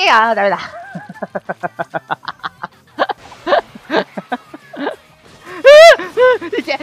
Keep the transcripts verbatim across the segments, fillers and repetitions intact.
けあー、ダメだ。いけいけいけいけいけいけいけいけいけいけいけいけいけいけいけ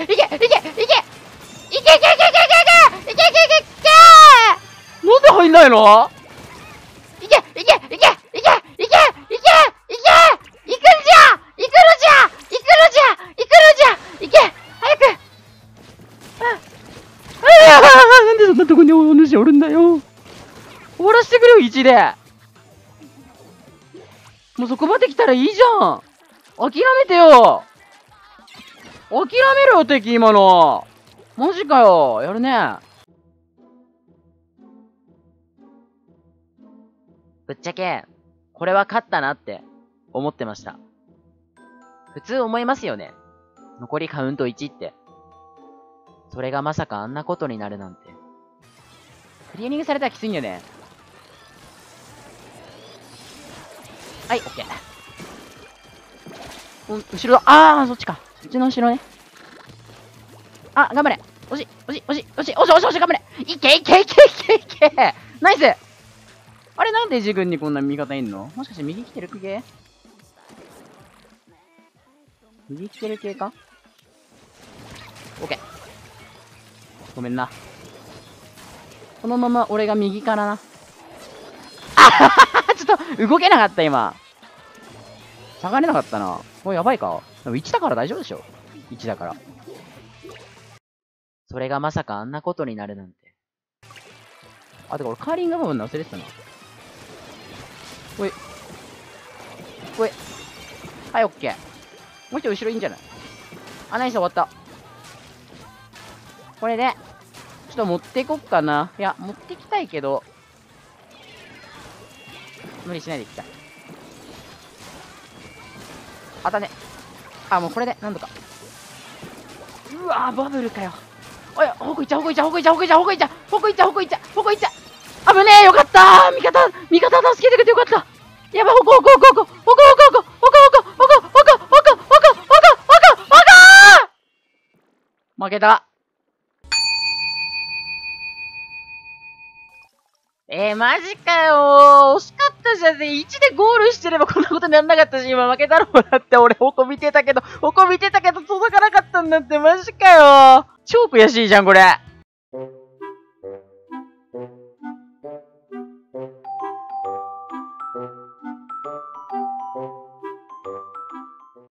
なんで入んないの？いけいけいけいけいけいけいけいけ行くんじゃ行くのじゃ行くのじゃ行くのじゃ行け早く。ああなんでそんなとこにお主おるんだよ。終わらせてくれよ、いちで。もうそこまで来たらいいじゃん。諦めてよ。諦めろよ、敵、今の。マジかよ。やるね。ぶっちゃけ、これは勝ったなって思ってました。普通思いますよね。残りカウントいちって。それがまさかあんなことになるなんて。クリーニングされたらきついんだよね。はい、オッケー。うん、後ろだ。あー、そっちか。そっちの後ろね。あ、頑張れ。押し、押し、押し、押し、押し、押し、押し、頑張れ。いけいけいけいけいけ。ナイス。あれ、なんで自分にこんな味方いんの？もしかして右来てる系？右来てる系か？オッケー。ごめんな。このまま俺が右からな。あははちょっと動けなかった、今。下がれなかったな。これやばいか？でもいちだから大丈夫でしょ？ いち だから。それがまさかあんなことになるなんて。あ、てか俺カーリング部分忘れてたな。おい。おい。はい、オッケー。もう一人後ろいいんじゃない？あ、ナイス終わった。これで、ちょっと持っていこっかな。いや、持ってきたいけど、無理しないでいきたい。あたね。あ、もうこれで、なんとか。うわー、バブルかよ。おい、ほこいちゃ、ほこいちゃ、ほこいちゃ、ほこいちゃ、ほこいちゃ、ほこいちゃ、ほこいちゃ、ほこいちゃ。あぶねえ、よかったー。味方、味方助けてくれてよかった。やばい、ほこほこほこほこ、ほこほこほこ、ほこほこほこ、ほこほこほこ、ほこほこほこ。負けた。えー、マジかよー。惜しかったじゃん。いちでゴールしてればこんなことにならなかったし、今負けたろうなって、俺、ほこ見てたけど、ほこ見てたけど届かなかったんだって、マジかよー。超悔しいじゃん、これ。